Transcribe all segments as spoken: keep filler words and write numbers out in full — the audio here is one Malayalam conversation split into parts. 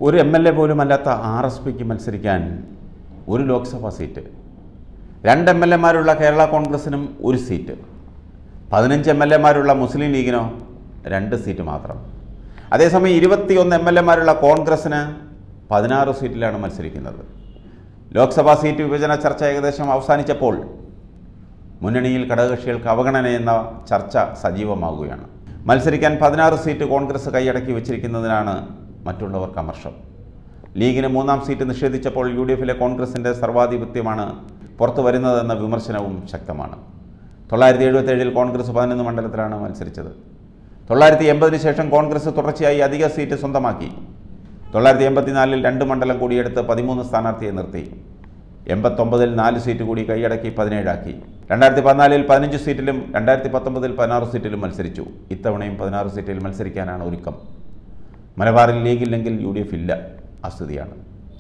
ഒരു എം എൽ എ പോലും അല്ലാത്ത ആർ എസ് പിക്ക് മത്സരിക്കാൻ ഒരു ലോക്സഭാ സീറ്റ്, രണ്ട് എം എൽ എമാരുള്ള കേരള കോൺഗ്രസിനും ഒരു സീറ്റ്, പതിനഞ്ച് എം എൽ എമാരുള്ള മുസ്ലിം ലീഗിനോ രണ്ട് സീറ്റ് മാത്രം. അതേസമയം ഇരുപത്തിയൊന്ന് എം എൽ എമാരുള്ള കോൺഗ്രസിന് പതിനാറ് സീറ്റിലാണ് മത്സരിക്കുന്നത്. ലോക്സഭാ സീറ്റ് വിഭജന ചർച്ച ഏകദേശം അവസാനിച്ചപ്പോൾ മുന്നണിയിൽ ഘടകകക്ഷികൾക്ക് അവഗണന എന്ന ചർച്ച സജീവമാവുകയാണ്. മത്സരിക്കാൻ പതിനാറ് സീറ്റ് കോൺഗ്രസ് കൈയടക്കി വച്ചിരിക്കുന്നതിനാണ് മറ്റുള്ളവർക്ക് അമർഷം. ലീഗിന് മൂന്നാം സീറ്റ് നിഷേധിച്ചപ്പോൾ യു ഡി എഫിലെ കോൺഗ്രസിൻ്റെ സർവാധിപത്യമാണ് പുറത്തു വരുന്നതെന്ന വിമർശനവും ശക്തമാണ്. തൊള്ളായിരത്തി എഴുപത്തേഴിൽ കോൺഗ്രസ് പതിനൊന്ന് മണ്ഡലത്തിലാണ് മത്സരിച്ചത്. തൊള്ളായിരത്തി എൺപതിന് ശേഷം കോൺഗ്രസ് തുടർച്ചയായി അധിക സീറ്റ് സ്വന്തമാക്കി. തൊള്ളായിരത്തി എൺപത്തിനാലിൽ രണ്ട് മണ്ഡലം കൂടിയെടുത്ത് പതിമൂന്ന് സ്ഥാനാർത്ഥിയെ നിർത്തി. എൺപത്തൊമ്പതിൽ നാല് സീറ്റ് കൂടി കൈയടക്കി പതിനേഴാക്കി. രണ്ടായിരത്തി പതിനാലിൽ പതിനഞ്ച് സീറ്റിലും രണ്ടായിരത്തി പത്തൊമ്പതിൽ പതിനാറ് സീറ്റിലും മത്സരിച്ചു. ഇത്തവണയും പതിനാറ് സീറ്റിൽ മത്സരിക്കാനാണ് ഒരുക്കം. മലബാറിൽ ലീഗില്ലെങ്കിൽ യു ഡി എഫ് ഇല്ല, ആ സ്ഥിതിയാണ്.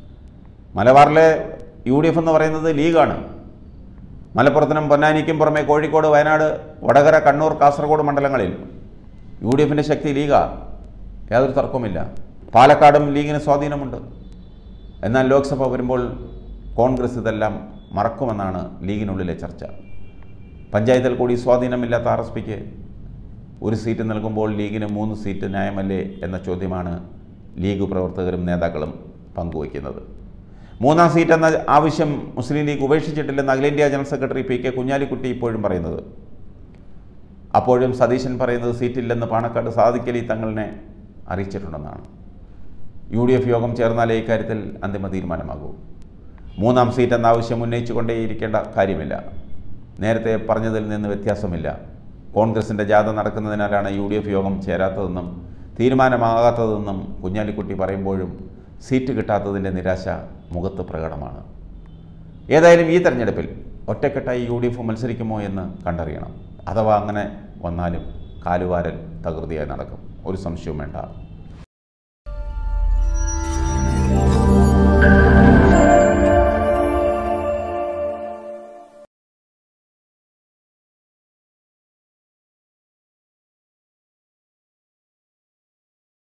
മലബാറിലെ യു ഡി എഫ് എന്ന് പറയുന്നത് ലീഗാണ്. മലപ്പുറത്തിനും പൊന്നാനിക്കും പുറമെ കോഴിക്കോട്, വയനാട്, വടകര, കണ്ണൂർ, കാസർഗോഡ് മണ്ഡലങ്ങളിൽ യു ഡി എഫിൻ്റെ ശക്തി ലീഗാണ്, യാതൊരു തർക്കവുമില്ല. പാലക്കാടും ലീഗിന് സ്വാധീനമുണ്ട്. എന്നാൽ ലോക്സഭ വരുമ്പോൾ കോൺഗ്രസ് ഇതെല്ലാം മറക്കുമെന്നാണ് ലീഗിനുള്ളിലെ ചർച്ച. പഞ്ചായത്തിൽ കൂടി സ്വാധീനമില്ലാത്ത ആർ എസ് പിക്ക് ഒരു സീറ്റ് നൽകുമ്പോൾ ലീഗിന് മൂന്ന് സീറ്റ് ന്യായമല്ലേ എന്ന ചോദ്യമാണ് ലീഗ് പ്രവർത്തകരും നേതാക്കളും പങ്കുവയ്ക്കുന്നത്. മൂന്നാം സീറ്റ് എന്ന ആവശ്യം മുസ്ലിം ലീഗ് ഉപേക്ഷിച്ചിട്ടില്ലെന്ന് അഖിലേന്ത്യാ general secretary P K Kunhalikutty ഇപ്പോഴും പറയുന്നത്. അപ്പോഴും സതീശൻ പറയുന്നത് സീറ്റില്ലെന്ന് പാണക്കാട് സാദിഖ് അലി തങ്ങളിനെ അറിയിച്ചിട്ടുണ്ടെന്നാണ്. യു ഡി എഫ് യോഗം ചേർന്നാലേ ഇക്കാര്യത്തിൽ അന്തിമ തീരുമാനമാകൂ. മൂന്നാം സീറ്റ് എന്ന ആവശ്യം ഉന്നയിച്ചുകൊണ്ടേയിരിക്കേണ്ട കാര്യമില്ല. നേരത്തെ പറഞ്ഞതിൽ നിന്ന് വ്യത്യാസമില്ല. കോൺഗ്രസിൻ്റെ ജാഥ നടക്കുന്നതിനാലാണ് യു ഡി എഫ് യോഗം ചേരാത്തതെന്നും തീരുമാനമാകാത്തതെന്നും കുഞ്ഞാലിക്കുട്ടി പറയുമ്പോഴും സീറ്റ് കിട്ടാത്തതിൻ്റെ നിരാശ മുഖത്ത് പ്രകടമാണ്. ഏതായാലും ഈ തെരഞ്ഞെടുപ്പിൽ ഒറ്റക്കെട്ടായി യു ഡി എഫ് മത്സരിക്കുമോ എന്ന് കണ്ടറിയണം. അഥവാ അങ്ങനെ വന്നാലും കാലുവാരൽ തകൃതിയായി നടക്കും, ഒരു സംശയവും വേണ്ട.